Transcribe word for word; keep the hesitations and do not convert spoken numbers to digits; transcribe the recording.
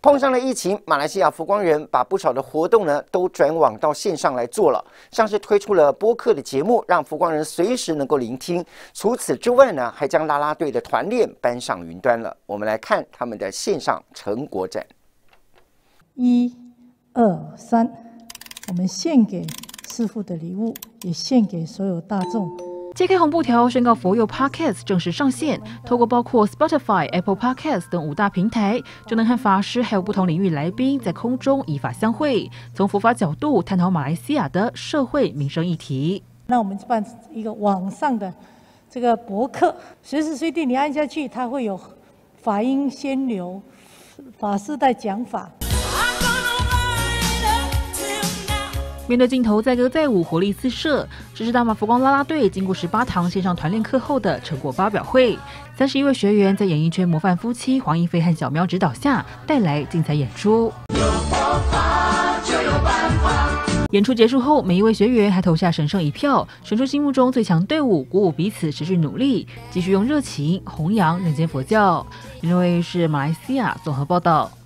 碰上了疫情，马来西亚佛光人把不少的活动呢都转往到线上来做了，像是推出了播客的节目，让佛光人随时能够聆听。除此之外呢，还将啦啦队的团练搬上云端了。我们来看他们的线上成果展。 一、二、三，我们献给师父的礼物，也献给所有大众。 揭开红布条，宣告佛佑 Podcast 正式上线。透过包括 Spotify、Apple Podcast 等五大平台，就能和法师还有不同领域来宾在空中以法相会，从佛法角度探讨马来西亚的社会民生议题。 那我们办一个网上的这个博客，随时随地你按下去，它会有法音先流，法师在讲法。 面对镜头载歌载舞，活力四射，这是大马佛光啦啦队经过十八堂线上团练课后的成果发表会。三十一位学员在演艺圈模范夫妻黄一飞和小喵指导下，带来精彩演出。有佛法就有办法。演出结束后，每一位学员还投下神圣一票，选出心目中最强队伍，鼓舞彼此持续努力，继续用热情弘扬人间佛教。林瑞是马来西亚综合报道。